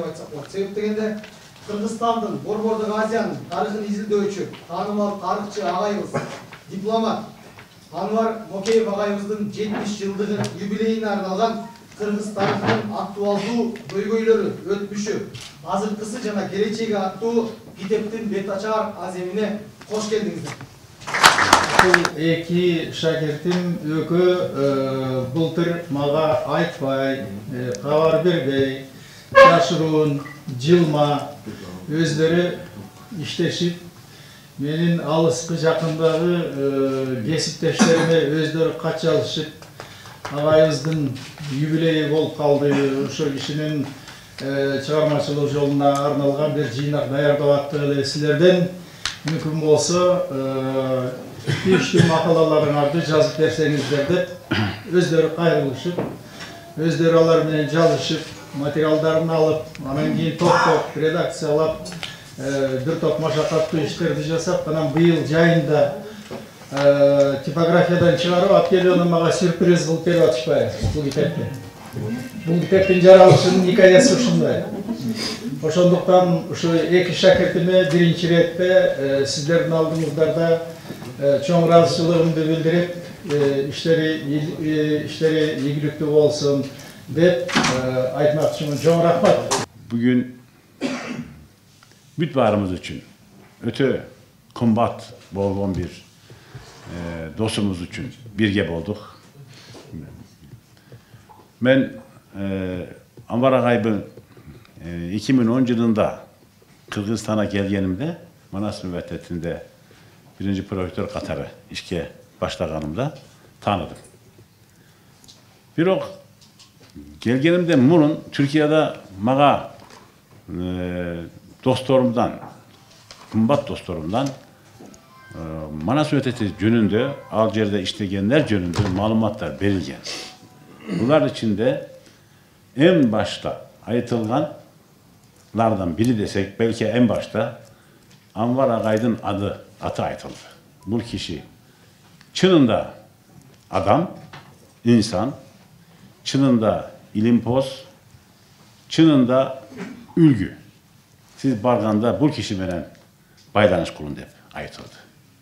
айтсак болот. Себеп дегенде Кыргызстандын, Борбордук Азиянын тарыхын изилдөөчү, таанымал тарыхчы агайыбыз, дипломат Анвар Мокеев агайыбыздын 70 жылдыгы юбилейине арналган Кыргыз тарыхынын актуалдуу көйгөйлөрү, өтмүшү, азыркысы жана келечеги аттуу китептин бет ачар аземине кош келдиңиздер. Бул эки шакиртим өкө былтыр мага айтпай, кабар бербей, жашыруун, жылма өздөрү иштешип, менин алыскы жакындагы кесиптештериме өздөрү кат алышып, агайыбыздын юбилейи болуп калды. Ошо кишинин чыгармачылык жолуна арналган бир жыйнак даярдап аттык эле. Силерден мүмкүн болсо 2-3 макалаларыңарды жазып берсеңиздер деп өздөрү кайрылышып, өздөрү алар менен жазышып, материалдарын алып, анан кийин топтоп редакциялап, бир топ машакаттуу иштерди жасап, анан быйыл жайында типографиядан чыгарып алып келип, анан мага сюрприз кылып берип атышпайбы бул китепти. Бул китептин жаралышынын хикаясы ушундай. Ошондуктан ушу эки шакиртиме биринчи иретте сиздердин алдыңыздарда чоң ыраазычылыгымды билдирип, иштери ийгиликтүү болсун деп айтмакчымын. Чоң рахмат. Бүгүн бүт баарыбыз үчүн өтө кымбат болгон бир досумуз үчүн бирге болдук. Мен Анвар агайдын 2010 жылында Кыргызстана келгенимде, Манас университетинде биринчи профессор катары ишке баштаганымда тааныдым. Бирок келгенимден мурун Түркияда мага досторумдан, кымбат досторумдан Манас университети жөнүндө, ал жерде иштегендер жөнүндө маалыматтар берилген. Булар ичинде en başta aytılganlardan biri desek, belki en başta Anvar Agay'ın atı aytıldı. Bu kişi çınında adam, insan, çınında ilimpoz, çınında ülgü. Siz barganda bu kişi menen baylanış kurun dep aytıldı.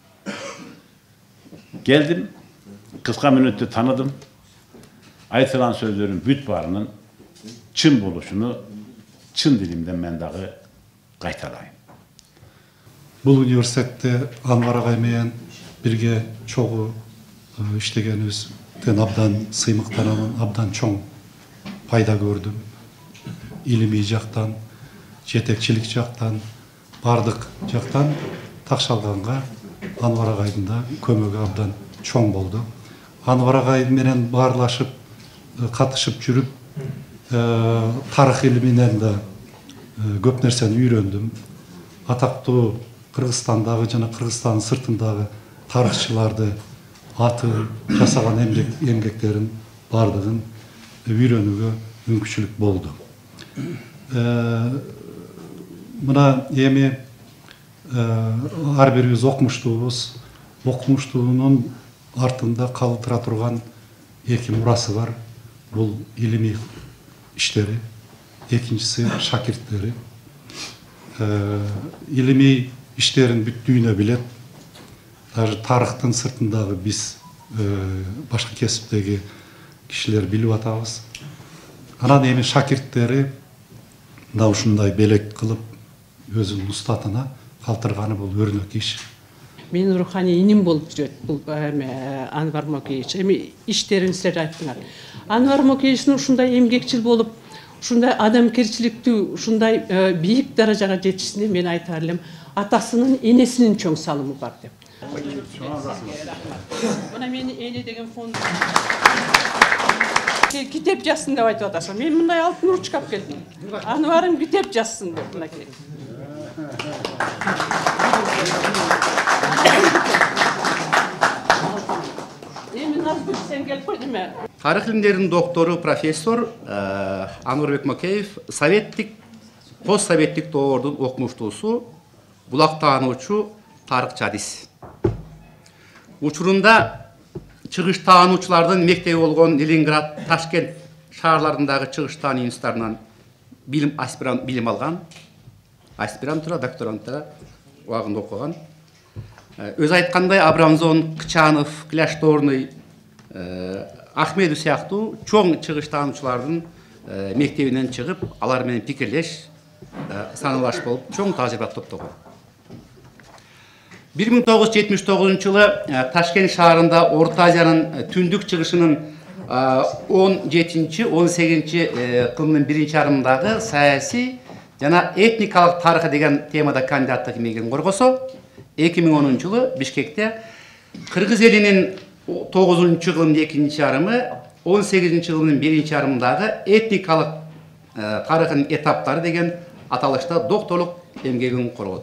Geldim, kısa minütte tanıdım. Aytılan sözlerin büt barının çın buluşunu çın dilimden men dağı qaytalayın. Бұл университетте Анвар агай менен бирге чогуу иштегенибизден абдан сыймыктанамын, абдан чоң пайда көрдүм. Илимий жактан, жетекчилик жактан, бардык жактан Такшалганга Анвар агайдын да көмөгү абдан чоң болду. Анвар агай менен баарлашып, катышып жүрүп, тарых илиминен да көп нерсени үйрөндүм. Атактуу Кыргызстандагы жана Кыргызстандын сыртындагы тарыхчыларды аты жасаган эмгектерин бардыгын үйрөнүүгө мүмкүнчүлүк болду. Мына эми ар бирибиз окумуштуунун артында калтыра турган эки мурасы бар. Бул илимий иштери, экинчиси шакирттери. Илимий иштерин бүттүүнө билет. Даже тарыхтын сыртындагы биз башка кесиптеги кишилер билип атабыз. Анан эми шакирттери да ушундай белек кылып өзүнүн устатына калтырганы бул өрнөк иш. Менин руханий иним болуп жүрөт бул Анвар Мокеевич. Эми иштерин силер айттыңар. Анвар Мокеевичтин ушундай эмгекчил болуп, ушундай адамгерчиликтүү, ушундай бийик даражага жетишине мен айтар элем, атасынын энесинин чоң салымы бар деп. Мына мени эне деген фонд китеп жазсын деп айтып атасың. Мен мындай алтын ручка алып келдим. Анварым китеп жазсын деп мына келет. Тарих илимдеринин доктору профессор Анварбек Мокеев советтик, постсоветтик доордун окумуштуусу, булактаануучу тарыхчы адис. Учурунда чыгыштаануучулардын мектеби болгон Ленинград, Ташкент шаарларындагы чыгыштаан институттарынан билим алган, аспирантура, докторантура убагында окуган. Өз айткандай Абрамзон, Кычанов, Кляшторный, Ахмедов сыяктуу чоң чыгыштануучулардын мектебинен чыгып, алар менен пикирлеш, саналаш болуп, чоң тажрыйба топтогон. 1979 жылы Ташкент шаарында Орта Азиянын түндүк чыгышынын 17-18 кылымдын биринчи жарымындагы саясий жана этникалык тарыхы деген темада кандидаттык эмгегин коргосо, 2010 жылы Бишкекте Кыргыз элинин 9-чы кылымдын экинчи жарымы, 18-чы кылымдын биринчи жарымындагы этникалык тарыхынын этаптары деген аталышта докторлук эмгегин коргоду.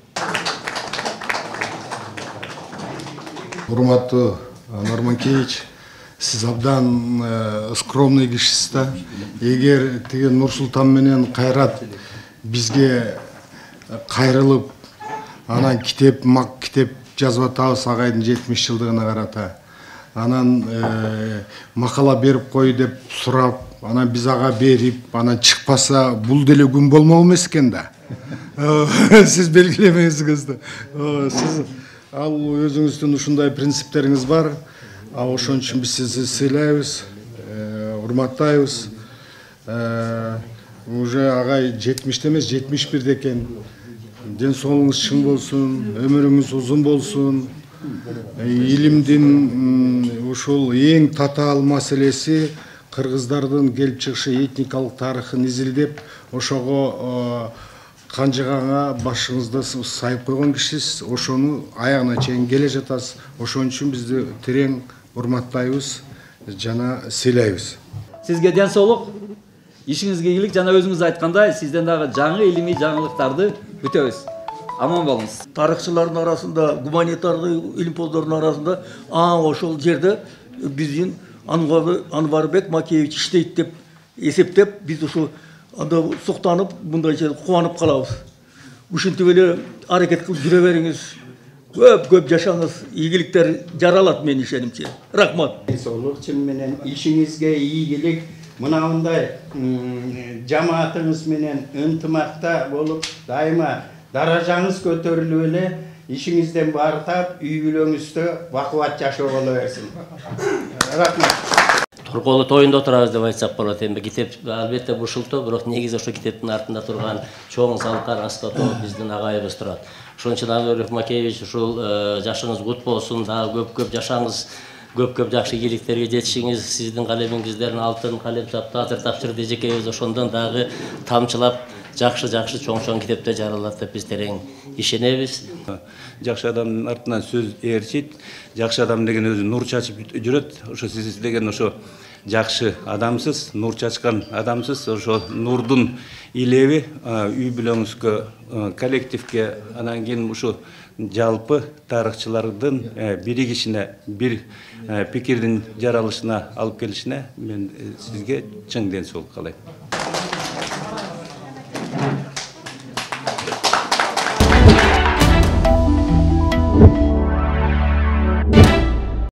Урматтуу Анвар Макеевич, сиз абдан скромный кишисиз да. Эгер тиги Нурсултан менен Кайрат бизге кайрылып, анан китеп жазып атабыз агайдын 70 жылдыгына карата. Анан макала берип кой деп сурап, анан биз ага берип, анан чыкпаса бул деле күн болмок эмес экен да. Сиз белгилемеңиз да. Сиз ал өзүңүздүн ушундай принциптериңиз бар. Ошон үчүн биз сизди сыйлайбыз, урматтайбыз. Уже агай 70 эмес, 71 экен. Ден соолугуңуз чың болсун, өмүрүңүз узун болсун. Илимдин ушул эң татаал маселеси кыргыздардын келип чыгышы этникалык тарыхын изилдеп, ошого канжыганга башыңызды сайып койгон кишисиз. Ошону аягына чейин келе жатасыз. Ошон үчүн бизди терең урматтайбыз жана сыйлайбыз. Сизге ден соолук, ишиңизге ийгилик, жана өзүңүз айткандай, сизден дагы жаңы илимий жаңылыктарды күтөбүз. Аман болуңуз. Тарыхчылардын арасында, гуманитардык илимпоздордун арасында ошол жерде биздин Анварбек Макеевич иштейт деп эсептеп, биз ушу анда суктанып, мындай жерде кубанып калабыз. Ушинтип эле аракет кылып жүрө бериңиз. Көп жашаңыз, ийгиликтер жаралат менин ишенимче. Рахмат. Соолук менен ишиңизге ийгилик, мынандай жамаатыңыз менен ынтымакта болуп, дайыма даражаңыз көтөрүлүп эле, ишиңизден бартап, үй бүлөңүздө бакубат жашоо боло берсин. Рахмат. Туркулуу тоюнда отурабыз деп айтсак болот. Эми китеп албетте бушулту, бирок негизи ошо китептин артында турган чоң залкар аскатоо биздин агайыбыз турат. Ошон үчүн Анвар Макеевич, ушул жашыңыз кут болсун, дагы көп жашаңыз, көп жакшы ийгиликтерге жетишиңиз, сиздин калемиңиздерин алтын калем азыр тапшырды эжекейбиз, ошондон дагы тамчылап жакшы чоң китептер жаралат деп биз терең ишенебиз. Жакшы адамдын артынан сөз ээрчит, жакшы адам деген өзү нур чачып жүрөт. Ошо сиз деген ошо жакшы адамсыз, нур чачкан адамсыз. Ошо нурдун илеби үй бүлөңүзгө, коллективге, анан кийин ушу жалпы тарыхчылардын биригишине, бир пикирдин жаралышына алып келишине мен сизге чың ден соолук каалайм.